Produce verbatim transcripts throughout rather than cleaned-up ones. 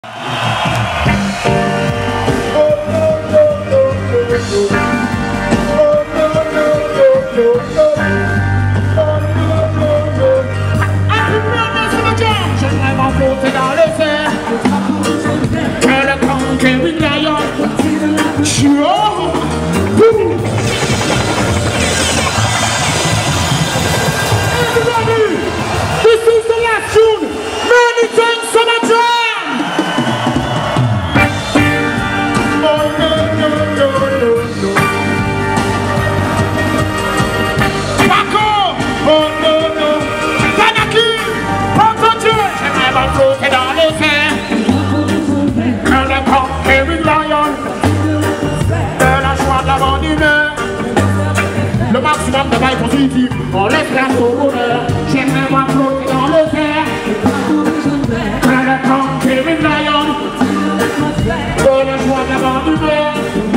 De vaille positive, on laisse place au bonheur. J'aimerais voir flotter dans le cerf. Plein de Conquering Lion, de la joie de la bande d'humeur.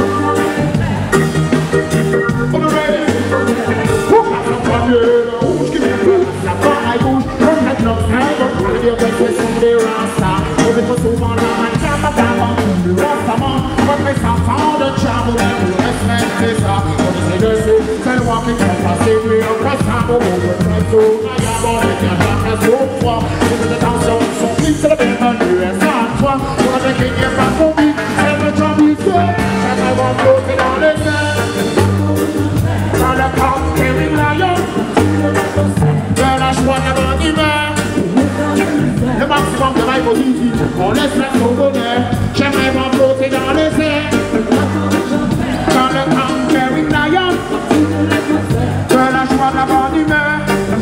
On est ready. Pour la femme de le rouge qui m'écoute, la baraille bouge, comme la clope, on peut dire que c'est son des rastas. On est trop souvent la main, tiens, ma dame, plus récemment, votre enfant de charme, vous respectez ça. On essaie de se faire voir qu'il faut passer, mais on passe un bon moment de plateau. D'abord, les gars, j'en reste au froid. Les deux attentions sont prises, c'est la bienvenue, et ça à toi. Pour la qui n'est pas commis, c'est le temps du feu. J'aimerais voir flotter dans les airs. Dans le Conquering Lion, de la joie de la bonne humeur. Le maximum de vaille positive, on laisse place au bonheur. J'aimerais voir flotter dans les airs. Dans le Conquering Lion, de la joie de la bonne humeur.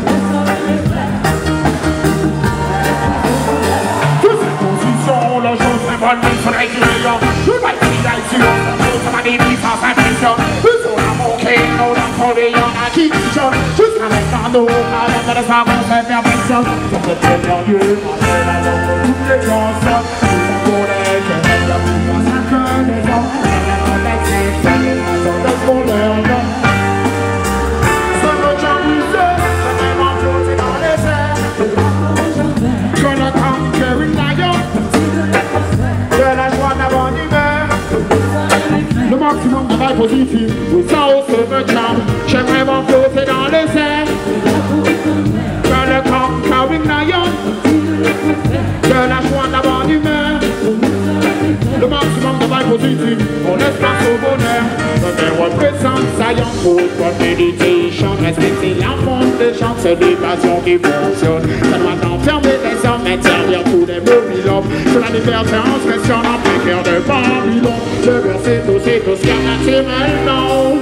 Toutes ces positions, le jour c'est bonne, mais il faudrait qu'il y ait une vaille qui aille sur ça m'a des vies sans impression. Plus on a manqué, nos enfants, il y en a qui chante. Jusqu'à maintenant, nous, à la fin de sa mort, c'est perfection. Sur le premier lieu, on est là dans toutes les chansons. Tout ça pour les jeunes, la plus grande à que des hommes. La protection, c'est les raisons de ce qu'on leur donne. C'est le genre du feu, c'est vraiment flotter dans les airs. Que le Conquering Lion, de la joie de la bonne humeur. Le maximum de vaille positive, oui ça aussi me charme. J'aimerais voir flotter dans les airs. Que le Conquering Lion, de la joie de la bonne humeur. Le maximum de vaille positive, on laisse place au bonheur. They represent Zion food for meditation. Respecter la forme des gens, c'est des passions qui fonctionnent. Ça doit enfermer les hommes et servir tous les mobiles. Sur la liberté en question, en plein cœur de Babylone. Le verset tout, c'est tout ce qu'il y en a, c'est maintenant.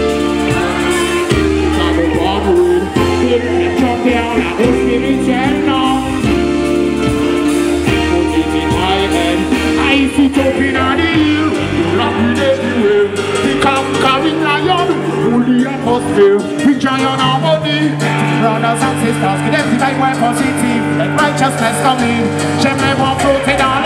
Ça veut pas vous, il est chanté en la vie spirituelle, non. On dit c'est Thailand, I see talking on the hill. Love everywhere, the Conquering Lion, rule the atmosphere, with giant harmony. Brothers and sisters, give them the right way positive, let righteousness come in. J'aimerais voir flotter dans